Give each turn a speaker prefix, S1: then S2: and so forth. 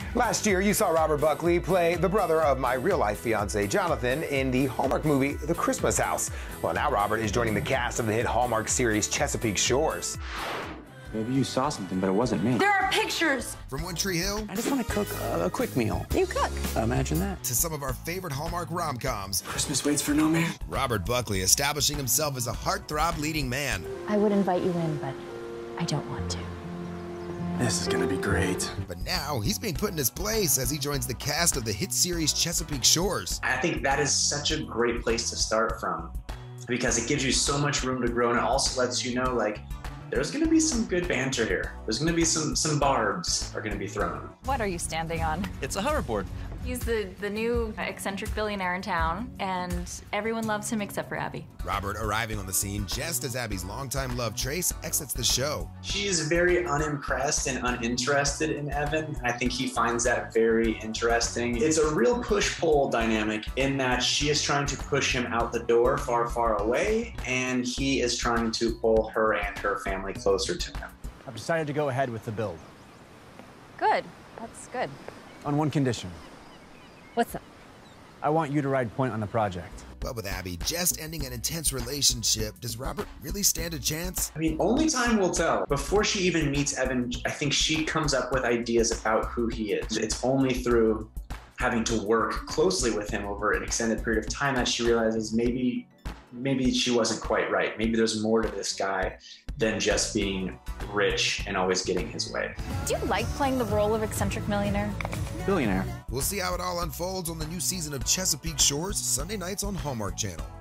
S1: Last year, you saw Robert Buckley play the brother of my real-life fiancé, Jonathan, in the Hallmark movie, The Christmas House. Well, now Robert is joining the cast of the hit Hallmark series Chesapeake Shores.
S2: Maybe you saw something, but it wasn't me.
S3: There are pictures!
S4: From One Tree Hill
S2: I just want to cook a quick meal.
S3: You cook.
S2: Imagine that.
S4: to some of our favorite Hallmark rom-coms,
S2: Christmas waits for no man.
S4: Robert Buckley establishing himself as a heartthrob leading man.
S5: I would invite you in, but I don't want to.
S2: This is gonna be great.
S4: But now he's being put in his place as he joins the cast of the hit series Chesapeake Shores.
S6: I think that is such a great place to start from because it gives you so much room to grow, and it also lets you know, like, there's gonna be some good banter here. There's gonna be some barbs are gonna be thrown.
S3: What are you standing on?
S2: It's a hoverboard.
S3: He's the new eccentric billionaire in town, and everyone loves him except for Abbey.
S4: Robert arriving on the scene just as Abby's longtime love Trace exits the show.
S6: She is very unimpressed and uninterested in Evan, and I think he finds that very interesting. It's a real push-pull dynamic in that she is trying to push him out the door far, far away, and he is trying to pull her and her family closer to him.
S7: I've decided to go ahead with the build.
S3: Good. That's good.
S7: On one condition.
S3: What's up?
S7: I want you to ride point on the project.
S4: But with Abby just ending an intense relationship, does Robert really stand a chance?
S6: I mean, only time will tell. Before she even meets Evan, I think she comes up with ideas about who he is. It's only through having to work closely with him over an extended period of time that she realizes maybe she wasn't quite right. Maybe there's more to this guy than just being rich and always getting his way.
S3: Do you like playing the role of eccentric millionaire?
S2: Billionaire.
S4: We'll see how it all unfolds on the new season of Chesapeake Shores, Sunday nights on Hallmark Channel.